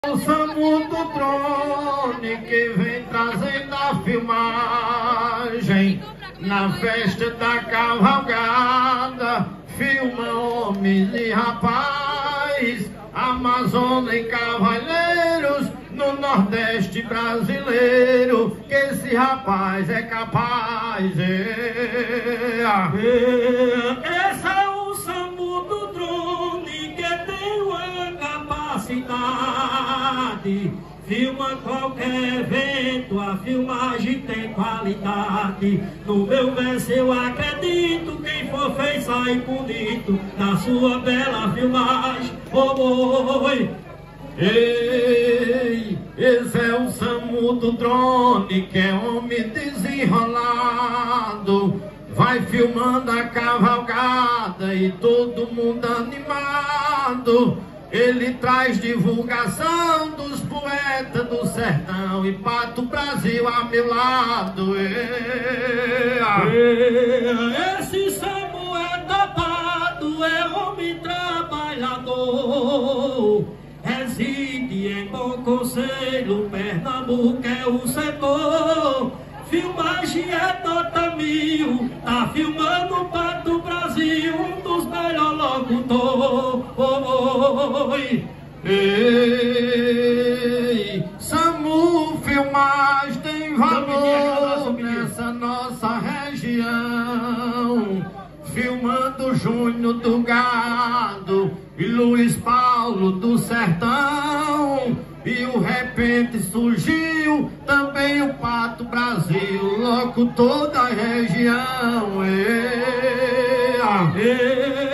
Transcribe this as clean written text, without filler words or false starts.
O SAMU do drone que vem trazendo a filmagem na festa da cavalgada, filma homens e rapaz, Amazônia e cavaleiros no Nordeste brasileiro, que esse rapaz é capaz. Esse é o SAMU do drone que tem uma capacidade, filma qualquer evento, a filmagem tem qualidade. No meu verso eu acredito, quem for fez sai bonito na sua bela filmagem. Oh, oi. Ei, esse é o SAMU do drone, que é homem desenrolado, vai filmando a cavalgada e todo mundo animado. Ele traz divulgação dos poetas do sertão e Pato Brasil a meu lado. Esse SAMU é tapado, é homem trabalhador, reside em Bom Conselho, Pernambuco é o setor. Filmagem é nota 1000, tá filmando o Pato Brasil, um dos melhores locutores. Ei, SAMU Filmagem tem valor nessa nossa região, filmando Júnior do Gado e Luiz Paulo do Sertão, e o repente surgiu também o Pato Brasil, locutor da região.